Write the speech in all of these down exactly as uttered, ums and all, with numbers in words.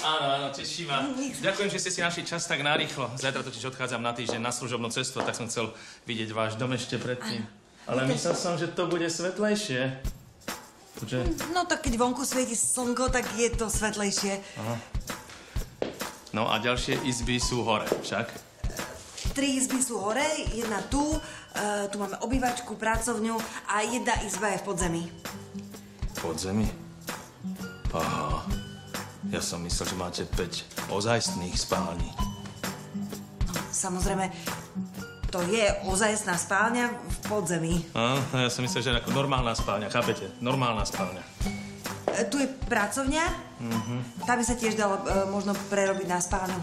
Áno, áno, teší ma. Ďakujem, že ste si našli čas tak narýchlo. Zajtra totiž odchádzam na týždeň na služobnú cestu, tak som chcel vidieť váš dom ešte predtým. Ale myslel som, že to bude svetlejšie. Počuť? No tak keď vonku svieti slnko, tak je to svetlejšie. Aha. No a ďalšie izby sú hore, však? Tri izby sú hore, jedna tu, uh, tu máme obývačku, pracovňu a jedna izba je v podzemí. Podzemí? Aha. Ja som myslel, že máte päť ozajstných spální. No, samozrejme, to je ozajstná spálňa v podzemí. Á, ja som myslel, že je ako normálna spálňa, chápete? Normálna spálňa. E, tu je pracovňa. Mhm. Tá by sa tiež dala e, možno prerobiť na spálňu.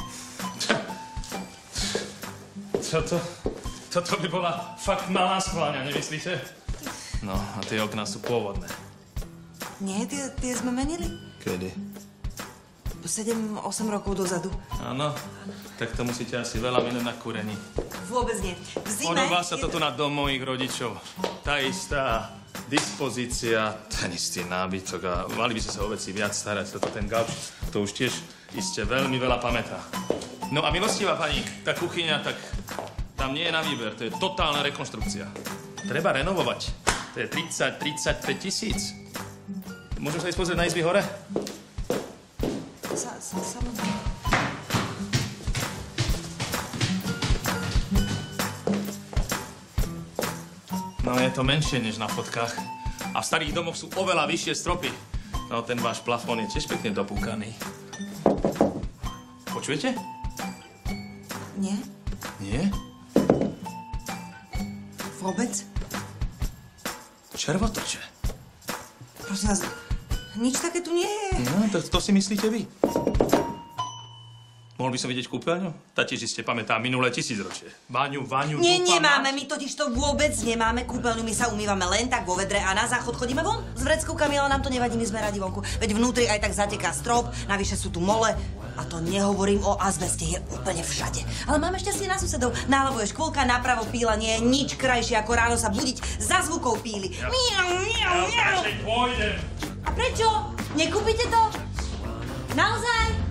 Čo to? Toto by bola fakt malá spálňa, nemyslíte? No, a tie okná sú pôvodné. Nie, tie, tie sme menili. Kedy? sedem osem rokov dozadu. Áno, tak to musíte asi veľa minúť na kúrení. Vôbec nie. V zime... Podobá sa to tu na dom mojich rodičov. Tá istá dispozícia, ten istý nábytok a mali by ste sa o veci viac starať. Toto ten gauč, to už tiež iste veľmi veľa pamätá. No a milostivá pani, tá kuchyňa, tak tam nie je na výber. To je totálna rekonštrukcia. Treba renovovať. To je tridsať tridsaťpäť tisíc. Môžem sa ísť pozrieť na izby hore? Sa, sa, samozrejme. No je to menšie než na fotkách. A v starých domoch sú oveľa vyššie stropy. No ten váš plafón je tiež pekne dopúkaný. Počujete? Nie. Nie? Vôbec? Červotoče. Prosím vás, nič také tu nie je. No, to, to si myslíte vy? Mohol by som vidieť kúpeľňu? Tá tiež iste pamätá minulé tisícročie. Váňu, váňu, Nie, dúfam, nemáme, máš? my totiž to vôbec nemáme kúpeľňu, my sa umývame len tak vo vedre a na záchod chodíme von s vreckovkami, ale nám to nevadí, my sme radi vonku. Veď vnútri aj tak zateká strop, navyše sú tu mole a to nehovorím o azbeste, je úplne všade. Ale máme šťastie na susedov, náľavo je škôlka, napravo píla, nie je nič krajšie ako ráno sa budiť za zvukov píly. Ja, miau, miau, ja miau. radšej pôjdem. A prečo? Nekúpite to? Naozaj?